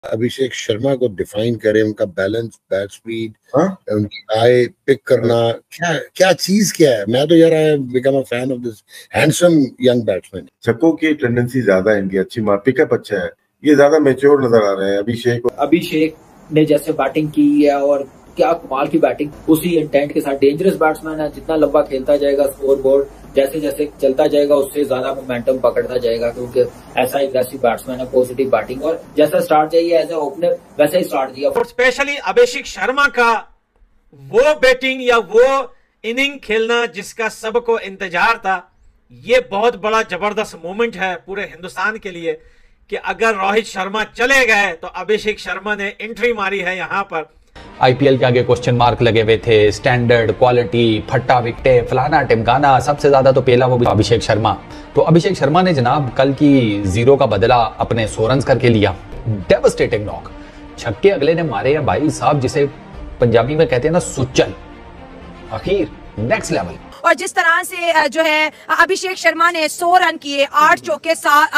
अभिषेक शर्मा को डिफाइन करें, उनका बैलेंस, बैट स्पीड, उनकी आय पिक करना, क्या चीज क्या है। मैं तो यार I become a fan of this handsome young batsman. छक्कों की टेंडेंसी ज्यादा है इनकी, अच्छी पिकअप अच्छा है, ये ज्यादा मैच्योर नजर आ रहे हैं अभिषेक ने जैसे बैटिंग की है और क्या कमाल की बैटिंग, उसी इंटेंट के साथ। डेंजरस बैट्समैन है, जितना लंबा खेलता जाएगा स्कोर बोर्ड जैसे जैसे चलता जाएगा उससे ज्यादा मोमेंटम पकड़ता जाएगा, क्योंकि ऐसा एग्रेसिव बैट्समैन है। पॉजिटिव बैटिंग और जैसा स्टार्ट चाहिए एज ए ओपनर वैसा ही स्टार्ट दिया। और स्पेशली अभिषेक शर्मा का वो बैटिंग या वो इनिंग खेलना जिसका सबको इंतजार था, ये बहुत बड़ा जबरदस्त मोमेंट है पूरे हिंदुस्तान के लिए कि अगर रोहित शर्मा चले गए तो अभिषेक शर्मा ने एंट्री मारी है यहां पर। आईपीएल के आगे क्वेश्चन मार्क लगे हुए थे, स्टैंडर्ड, क्वालिटी, फट्टा विकटे, फलाना टिमकाना, सबसे ज्यादा तो पेला वो भी अभिषेक शर्मा। तो अभिषेक शर्मा ने जनाब कल की जीरो का बदला अपने 100 रन करके लिया। डेवास्टेटिंग नॉक, छक्के अगले ने मारे हैं भाई साहब, जिसे पंजाबी में कहते हैं ना सुचल। आखिर नेक्स्ट लेवल। और जिस तरह से जो है अभिषेक शर्मा ने 100 रन किए, 8 छक्के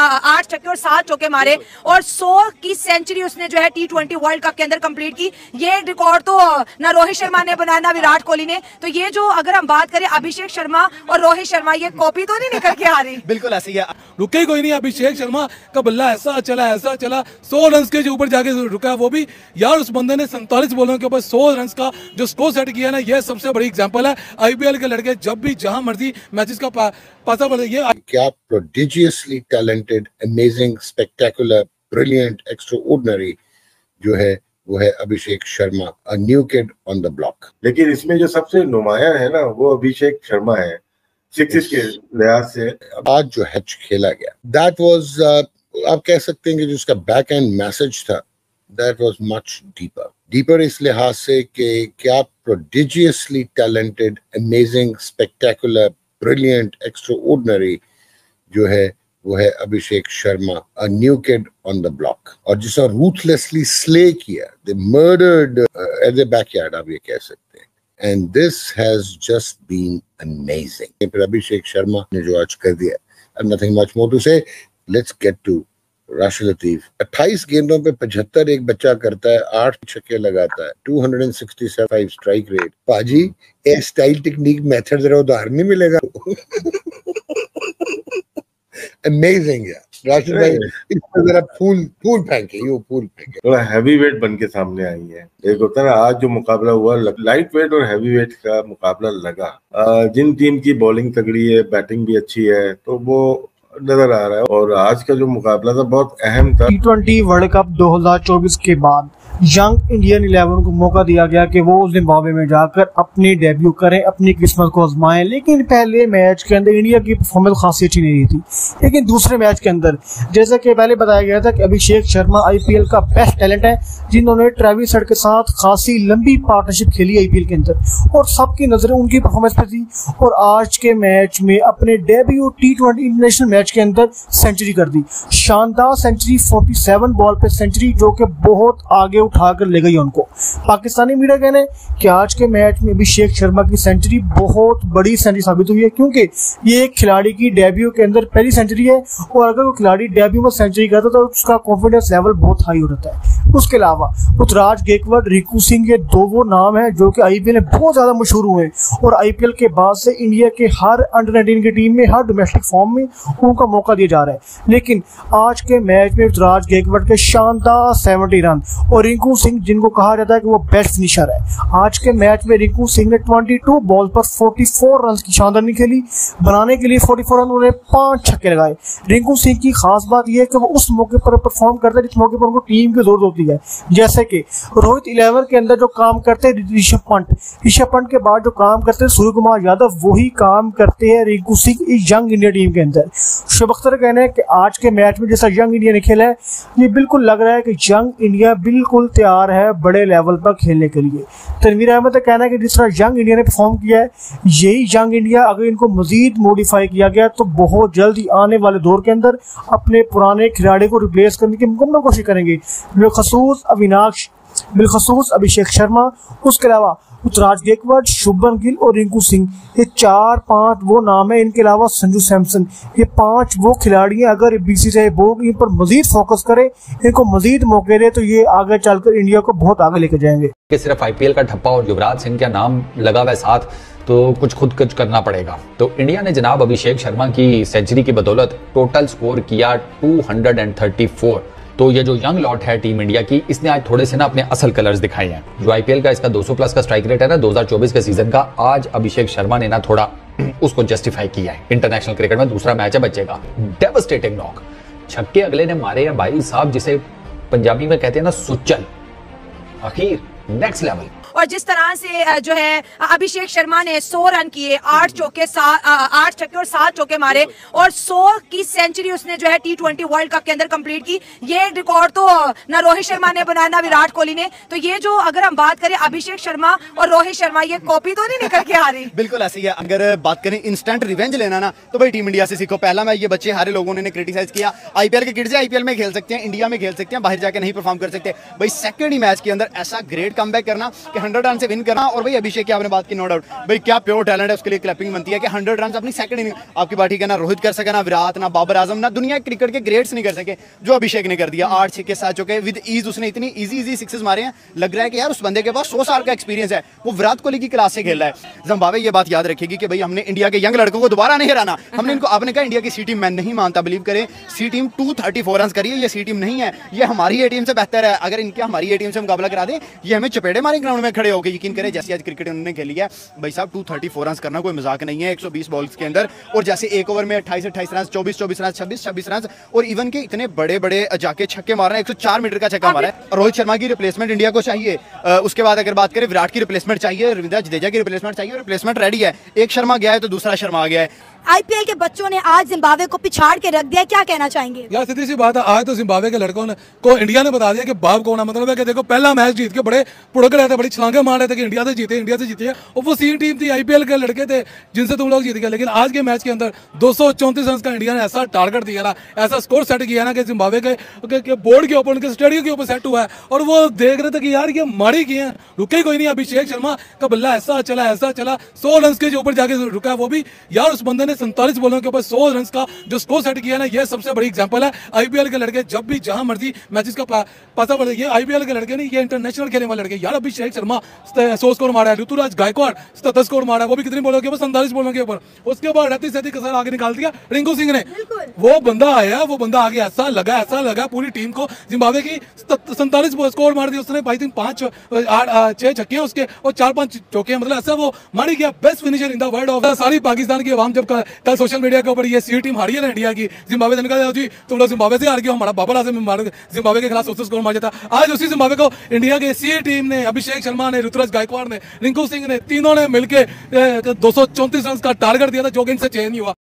और 7 चौके मारे और 100 की सेंचुरी उसने जो है T20 वर्ल्ड कप के अंदर कंप्लीट की। ये रिकॉर्ड तो ना रोहित शर्मा ने बनाया ना विराट कोहली ने। तो ये जो अगर हम बात करें अभिषेक शर्मा और रोहित शर्मा, ये कॉपी तो नहीं निकल के आ रही। बिल्कुल ऐसी है, रुके कोई नहीं। अभिषेक शर्मा का बल्ला ऐसा चला 100 रन के जो ऊपर जाके रुका, वो भी यार उस बंदे ने 47 बॉलों के ऊपर 100 रन का जो स्कोर सेट किया ना, ये सबसे बड़ी एग्जांपल है। आईपीएल के लड़के जब भी जहां मर्जी मैचेस का पासा पड़े। क्या prodigiously talented, amazing, spectacular, brilliant, extraordinary जो है वो है Abhishek Sharma, a new kid on the block. लेकिन इसमें जो सबसे नुमाया है ना वो अभिषेक शर्मा है, सिक्सेस के लिहाज से। आज जो हैच खेला गया, दैट वाज, आप कह सकते हैं कि जो उसका बैक एंड मैसेज था, दैट वाज मच डीपर इस लिहाज से कि क्या prodigiously talented, amazing, spectacular, brilliant, extraordinary जो है वो है Abhishek Sharma, a new kid on the block. और जिसने रूथलेसली स्ले किया, they murdered at the backyard, आप ये कह सकते हैं। And this has just been amazing. फिर अभिषेक शर्मा ने जो आज कर दिया, nothing much more to say. Let's get to Rashid Latif. 28 गेंदों पे 75 एक बच्चा करता है, 8 छक्के लगाता है, 265 स्ट्राइक रेट। पाजी ए स्टाइल टेक्निक मेथड जरा उदाहरण नहीं मिलेगा। अमेजिंग यार राशिद भाई, इसमें जरा फूल फेंके, ये फूल फेंके। थोड़ा हैवी वेट बन के सामने आई है। एक होता है ना, आज जो मुकाबला हुआ लाइट वेट और हैवी वेट का मुकाबला लगा। जिन टीम की बॉलिंग तगड़ी है, बैटिंग भी अच्छी है, तो वो नजर आ रहा है। और आज का जो मुकाबला था बहुत अहम था। T20 वर्ल्ड कप 2024 के बाद यंग इंडियन 11 को मौका दिया गया कि वो जिम्बाब्वे में जाकर अपनी डेब्यू करें, अपनी किस्मत को आजमाएं। लेकिन पहले मैच के अंदर इंडिया की परफॉर्मेंस खासी अच्छी नहीं रही थी। लेकिन दूसरे मैच के अंदर जैसा कि पहले बताया गया था कि अभिषेक शर्मा आईपीएल का बेस्ट टैलेंट है, जिन्होंने ट्रेविस हेड के साथ खासी लंबी पार्टनरशिप खेली आईपीएल के अंदर, और सबकी नजरें उनकी परफॉर्मेंस पे थी। और आज के मैच में अपने डेब्यू T20 इंटरनेशनल मैच के अंदर सेंचुरी कर दी, शानदार सेंचुरी, 47 बॉल पे सेंचुरी, जो कि बहुत आगे उठाकर ले गई उनको। पाकिस्तानी मीडिया कहने कि आज के मैच में अभिषेक शर्मा की सेंचुरी बहुत बड़ी सेंचुरी साबित हुई है, क्योंकि ये एक खिलाड़ी की डेब्यू के अंदर पहली सेंचुरी है। और अगर वो खिलाड़ी डेब्यू में सेंचुरी करता है तो उसका कॉन्फिडेंस लेवल बहुत हाई हो जाता है। उसके अलावा ऋतुराज गायकवाड़, रिंकू सिंह, ये दो वो नाम है जो कि आईपीएल में बहुत ज्यादा मशहूर हुए हैं। और आईपीएल के बाद से इंडिया के हर अंडर-19 की टीम में, हर डोमेस्टिक फॉर्म में उनका मौका दिया जा रहा है। लेकिन आज के मैच में ऋतुराज गायकवाड़ के शानदार 70 रन और रिंकू सिंह, जिनको कहा जाता है कि वो बेस्ट फिनिशर है, आज के मैच में रिंकू सिंह ने 22 बॉल पर 44 रन की शानदार खेली। बनाने के लिए 44 रन, उन्होंने 5 छक्के लगाए। रिंकू सिंह की खास बात यह है कि वो उस मौके पर परफॉर्म करता है जिस मौके पर उनको टीम की जरूरत होती है। जैसे कि रोहित 11 के अंदर जो काम करते हैं ऋषभ पंत के बाद जो काम करते हैं सूर्य कुमार यादव, वही काम करते हैं रिंकू सिंह इस यंग इंडिया टीम के अंदर। शुभ अख्तर कहना है कि आज के मैच में जैसा यंग इंडिया ने खेला है, ये बिल्कुल लग रहा है कि यंग इंडिया बिल्कुल तैयार है बड़े लेवल पर खेलने के लिए। तनवीर अहमद का कहना है कि जिस तरह यंग इंडिया ने परफॉर्म किया है, यही यंग इंडिया अगर इनको मजीद मॉडिफाई किया गया तो बहुत जल्द आने वाले दौर के अंदर अपने पुराने खिलाड़ी को रिप्लेस करने की मुकम्मल कोशिश करेंगे। बिलखसूस अभिषेक शर्मा, उसके अलावा ऋतुराज गायकवाड़, शुभमन गिल और रिंकू सिंह, ये 4-5 वो नाम है, इनके अलावा संजू सैमसन, ये 5 वो खिलाड़ी हैं। अगर बीसीसीआई बोर्ड इन पर मजीद फोकस करे, इनको मजीद मौके दे, तो ये आगे चलकर इंडिया को बहुत आगे लेके जाएंगे। कि सिर्फ आईपीएल का ठप्पा और युवराज सिंह का नाम लगा हुआ है साथ, तो कुछ खुद करना पड़ेगा। तो इंडिया ने जनाब अभिषेक शर्मा की सेंचुरी की बदौलत टोटल स्कोर किया 234। तो ये जो यंग लॉट है टीम इंडिया की, इसने आज थोड़े से ना अपने असल कलर्स दिखाए हैं। जो आईपीएल का इसका 200 प्लस का स्ट्राइक रेट है ना 2024 के सीजन का, आज अभिषेक शर्मा ने ना थोड़ा उसको जस्टिफाई किया है। इंटरनेशनल क्रिकेट में दूसरा मैच है बच्चे का, डेवास्टेटिंग नॉक, छक्के अगले ने मारे हैं भाई साहब, जिसे पंजाबी में कहते हैं ना सुचल, आखिर नेक्स्ट लेवल। और जिस तरह से जो है अभिषेक शर्मा ने 100 रन किए, 8 छक्के और 7 चौके मारे और 100 की सेंचुरी उसने जो है T20 वर्ल्ड कप के अंदर कंप्लीट की। ये रिकॉर्ड तो ना रोहित शर्मा ने बनाया ना विराट कोहली ने। तो ये जो अगर हम बात करें अभिषेक शर्मा और रोहित शर्मा, ये कॉपी तो नहीं निकल के आ रही। बिल्कुल ऐसी है। अगर बात करें इंस्टेंट रिवेंज लेना ना, तो भाई टीम इंडिया से सीखो। पहला मैच ये बच्चे हारे लोगों ने क्रिटिसाइज किया, आईपीएल के किड्स आईपीएल में खेल सकते हैं, इंडिया में खेल सकते हैं, बाहर जाके नहीं परफॉर्म कर सकते। भाई सेकंड ही मैच के अंदर ऐसा ग्रेट कमबैक करना कि 100 रन से विन करना। और भाई अभिषेक की आपने बात की, नो डाउट भाई क्या प्योर टैलेंट है, उसके लिए क्लैपिंग बनती है कि 100 रन अपनी सेकंड इनिंग। आपकी बात ठीक है, ना रोहित कर सका, ना विराट, ना बाबर आजम, ना दुनिया क्रिकेट के ग्रेट्स नहीं कर सके जो अभिषेक ने कर दिया। 8 छक्के 7 चौके विद ईज, उसने इतनी इजी सिक्सेस मारे हैं। लग रहा है कि यार उस बंदे के पास 100 साल का एक्सपीरियंस है, वो विराट कोहली की क्लास से खेल रहा है। जिम्बाब्वे ये बात याद रखेगी कि भाई हमने इंडिया के यंग लड़कों को दोबारा नहीं हराना। हमने इनको, आपने कहा इंडिया की सी टीम, मैं नहीं मानता, बिलीव करें सी टीम 234 रन करिए, ये सी टीम नहीं है, ये हमारी ए टीम से बेहतर है। अगर इनके हमारी ए टीम से मुकाबला करा दे, ये हमें चपेटे मारे ग्राउंड में खड़े होकर। यकीन करें जैसे आज क्रिकेट उन्होंने खेली है भाई साहब, 234 रन करना कोई मजाक नहीं है 120 बॉल्स के अंदर। और जैसे एक ओवर में 28 रन, 24 रन, 26 रन, और इवन के इतने बड़े जाके छक्के मार रहे हैं। 104 मीटर का छक्का मारा है। रोहित शर्मा की रिप्लेसमेंट इंडिया को चाहिए। उसके बाद अगर बात करें विराट की रिप्लेसमेंट चाहिए, रविंद्र जडेजा की रिप्लेसमेंट चाहिए, रिप्लेसमेंट रेडी है। एक शर्मा गया है तो दूसरा शर्मा आ गया है। आईपीएल के बच्चों ने आज जिम्बाब्वे को पिछाड़ के रख दिया, क्या कहना चाहेंगे? यार सीधी सी बात है, आज तो जिम्बाब्वे के लड़कों ने को इंडिया ने बता दिया कि बाप कौन है। मतलब है कि देखो पहला मैच जीत के बड़े पुड़क रहे थे, बड़ी छलांगे मार रहे थे कि इंडिया से जीते और वो सी टीम थी, आईपीएल के लड़के थे जिनसे तुम लोग जीत गए। लेकिन आज के मैच के अंदर 234 रन का इंडिया ने ऐसा टारगेट दिया ना, ऐसा स्कोर सेट किया ना कि जिम्बाब्वे के बोर्ड के ऊपर, उनके स्टेडियम के ऊपर सेट हुआ है। और वो देख रहे थे कि यार ये मारी किए हैं, रुके कोई नहीं। अभिषेक शर्मा का बल्ला ऐसा चला 100 रन के ऊपर जाके रुका, वो भी यार उस बंदे ने 47 बॉलों के ऊपर 100 रन का जो स्कोर सेट किया ना, ये सबसे बड़ी एग्जांपल है। आईपीएल के लड़के जब भी जहां मर्जी मैचेस का पता पड़े, ये आईपीएल के लड़के नहीं, ये इंटरनेशनल खेलने वाले लड़के। यार अभिषेक शर्मा 100 स्कोर मारा है, ऋतुराज गायकवाड़ 77 स्कोर मारा है, वो भी कितनी बॉलों के ऊपर, 47 बॉलों के ऊपर। उसके बाद रत्ती सती कसर आगे निकाल दिया रिंकू सिंह ने। वो बंदा आया, वो बंदा आगे ऐसा लगा पूरी टीम को। जिम्बाब्वे की 47 स्कोर मार दिया उसने। आई थिंक 6 छक्के उसके और 4-5 चौके, मतलब ऐसा वो मारी गया। Best finisher in the world of सारी पाकिस्तान की आवाम। जब कल सोशल मीडिया के ऊपर ये सी टीम हारी है ना इंडिया की, जिम्बाब्वे ने कहा जी तुम लोग जिम्बाब्वे से हार गए, हमारा बाबर आजम जिम्बाब्वे के खिलाफ 100 स्कोर मार जाता। आज उसी जिम्बाब्वे को इंडिया के सी टीम ने, अभिषेक शर्मा ने, ऋतुराज गायकवाड़ ने, रिंकू सिंह ने, तीनों ने मिलकर 234 रन का टारगेट दिया था, जो कि इनसे चेंज नहीं हुआ।